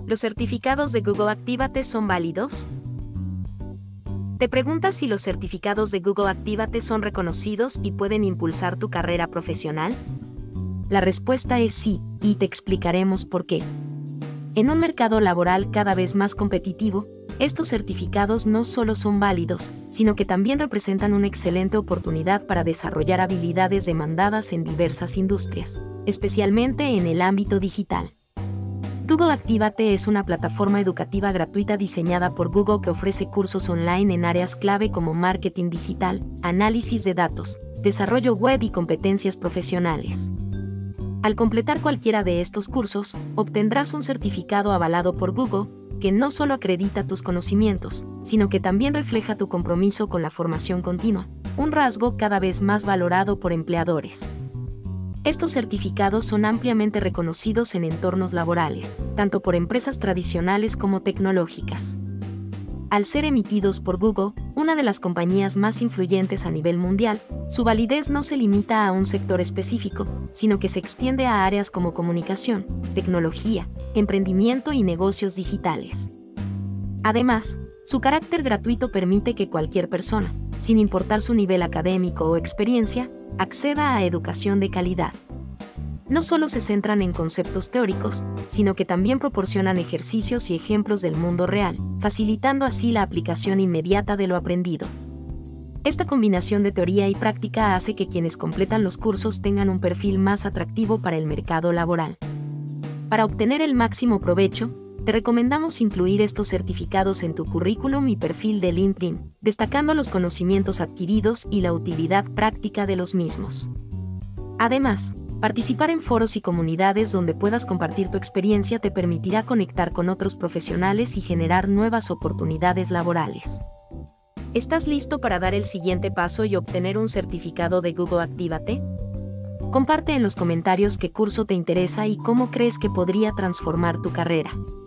¿Los certificados de Google Actívate son válidos? ¿Te preguntas si los certificados de Google Actívate son reconocidos y pueden impulsar tu carrera profesional? La respuesta es sí, y te explicaremos por qué. En un mercado laboral cada vez más competitivo, estos certificados no solo son válidos, sino que también representan una excelente oportunidad para desarrollar habilidades demandadas en diversas industrias, especialmente en el ámbito digital. Google Actívate es una plataforma educativa gratuita diseñada por Google que ofrece cursos online en áreas clave como marketing digital, análisis de datos, desarrollo web y competencias profesionales. Al completar cualquiera de estos cursos, obtendrás un certificado avalado por Google, que no solo acredita tus conocimientos, sino que también refleja tu compromiso con la formación continua, un rasgo cada vez más valorado por empleadores. Estos certificados son ampliamente reconocidos en entornos laborales, tanto por empresas tradicionales como tecnológicas. Al ser emitidos por Google, una de las compañías más influyentes a nivel mundial, su validez no se limita a un sector específico, sino que se extiende a áreas como comunicación, tecnología, emprendimiento y negocios digitales. Además, su carácter gratuito permite que cualquier persona, sin importar su nivel académico o experiencia, acceda a educación de calidad. No solo se centran en conceptos teóricos, sino que también proporcionan ejercicios y ejemplos del mundo real, facilitando así la aplicación inmediata de lo aprendido. Esta combinación de teoría y práctica hace que quienes completan los cursos tengan un perfil más atractivo para el mercado laboral. Para obtener el máximo provecho, te recomendamos incluir estos certificados en tu currículum y perfil de LinkedIn, destacando los conocimientos adquiridos y la utilidad práctica de los mismos. Además, participar en foros y comunidades donde puedas compartir tu experiencia te permitirá conectar con otros profesionales y generar nuevas oportunidades laborales. ¿Estás listo para dar el siguiente paso y obtener un certificado de Google Actívate? Comparte en los comentarios qué curso te interesa y cómo crees que podría transformar tu carrera.